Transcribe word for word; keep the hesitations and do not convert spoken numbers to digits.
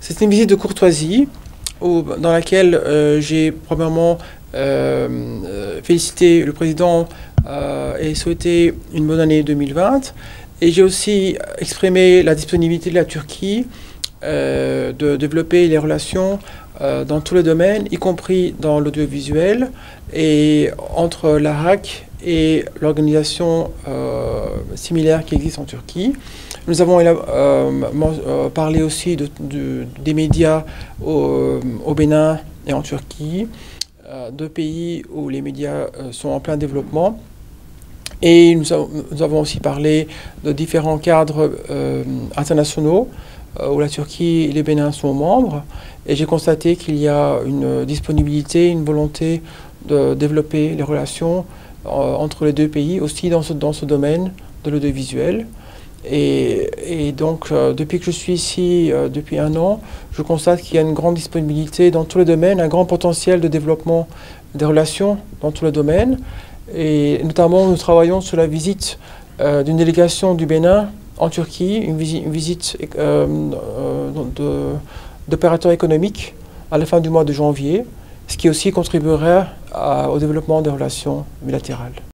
C'est une visite de courtoisie où, dans laquelle euh, j'ai premièrement euh, euh, félicité le président euh, et souhaité une bonne année deux mille vingt. Et j'ai aussi exprimé la disponibilité de la Turquie euh, de développer les relations euh, dans tous les domaines, y compris dans l'audiovisuel, et entre l'A R A C et l'organisation euh, similaire qui existe en Turquie. Nous avons euh, euh, parlé aussi de, de, des médias au, au Bénin et en Turquie, euh, deux pays où les médias euh, sont en plein développement. Et nous, a, nous avons aussi parlé de différents cadres euh, internationaux euh, où la Turquie et le Bénin sont membres. Et j'ai constaté qu'il y a une disponibilité, une volonté de développer les relations euh, entre les deux pays, aussi dans ce, dans ce domaine de l'audiovisuel. Et, et donc, euh, depuis que je suis ici, euh, depuis un an, je constate qu'il y a une grande disponibilité dans tous les domaines, un grand potentiel de développement des relations dans tous les domaines. Et notamment, nous travaillons sur la visite euh, d'une délégation du Bénin en Turquie, une, visi une visite euh, euh, d'opérateurs économiques à la fin du mois de janvier, ce qui aussi contribuerait à, au développement des relations bilatérales.